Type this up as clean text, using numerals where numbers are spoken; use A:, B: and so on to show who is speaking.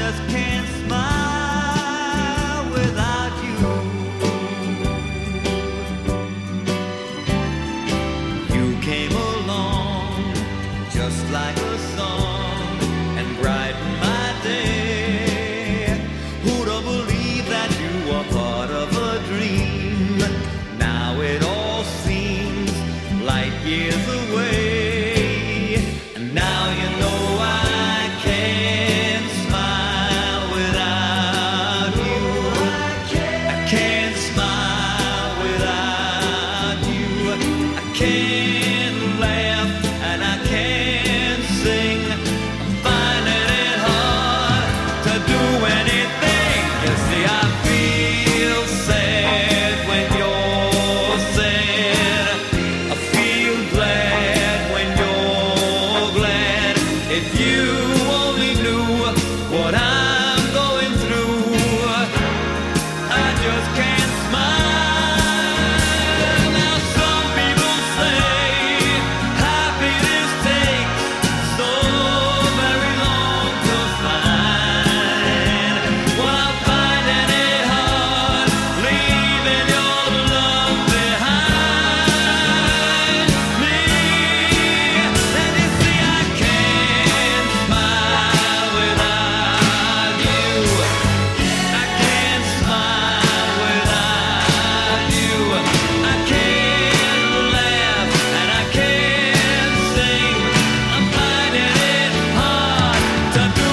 A: just can't smile without you. You came along just like a song and brightened my day. Who'd have believed that you were part of a dream? Now it all seems light years away. And now you know I can't smile without you. I can't smile without you. I can't laugh and I can't sing. I'm finding it hard to do anything. You see, I feel sad when you're sad. I feel glad when you're glad. If you only knew what I'm going through, I just can't smile. Now some people say happiness takes so very long to find. Well, I'm finding it hard leaving your love behind me. And you see, I can't smile without you. I can't smile without you. I can't laugh and I can't sing. I'm finding it hard to do